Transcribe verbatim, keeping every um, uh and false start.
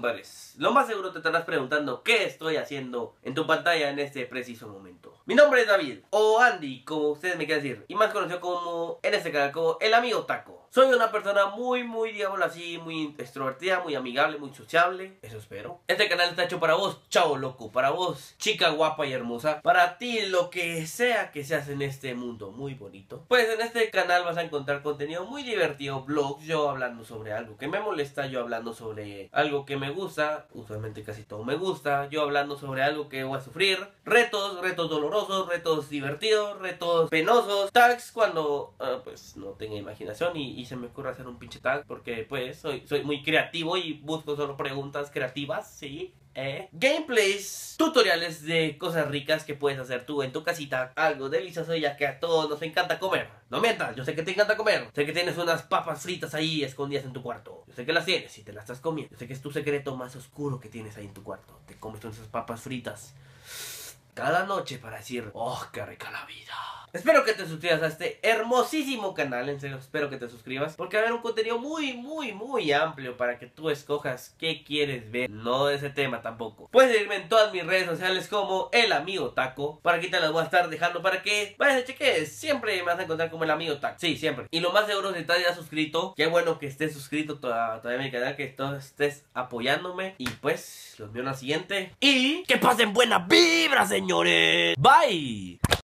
compadres, lo más seguro te estarás preguntando qué estoy haciendo en tu pantalla en este preciso momento. Mi nombre es David, o Andy, como ustedes me quieran decir, y más conocido como, en este canal, como el amigo Taco. Soy una persona muy, muy, digámoslo así, muy extrovertida, muy amigable, muy sociable, eso espero. Este canal está hecho para vos, chavo loco, para vos, chica guapa y hermosa, para ti, lo que sea que seas en este mundo muy bonito. Pues en este canal vas a encontrar contenido muy divertido, vlogs, yo hablando sobre algo que me molesta, yo hablando sobre algo que me gusta, usualmente casi todo me gusta, yo hablando sobre algo que voy a sufrir, retos, retos dolorosos, retos divertidos, retos penosos, tags cuando uh, pues no tenga imaginación y, y se me ocurre hacer un pinche tag porque pues soy, soy muy creativo y busco solo preguntas creativas, sí. Eh. Gameplays, tutoriales de cosas ricas que puedes hacer tú en tu casita, algo delicioso ya que a todos nos encanta comer. No mientas, yo sé que te encanta comer, sé que tienes unas papas fritas ahí escondidas en tu cuarto, yo sé que las tienes y te las estás comiendo, yo sé que es tu secreto más oscuro que tienes ahí en tu cuarto, te comes todas esas papas fritas cada noche para decir, oh, qué rica la vida. Espero que te suscribas a este hermosísimo canal, en serio, espero que te suscribas, porque va a haber un contenido muy, muy, muy amplio para que tú escojas qué quieres ver, no de ese tema tampoco. Puedes seguirme en todas mis redes sociales como el amigo Taco, por aquí te las voy a estar dejando para que vayas a cheques, siempre me vas a encontrar como el amigo Taco, sí, siempre. Y lo más seguro, si estás ya suscrito, qué bueno que estés suscrito todavía a mi canal, que tú estés apoyándome, y pues, los veo en la siguiente, y que pasen buena vibra, señores, bye.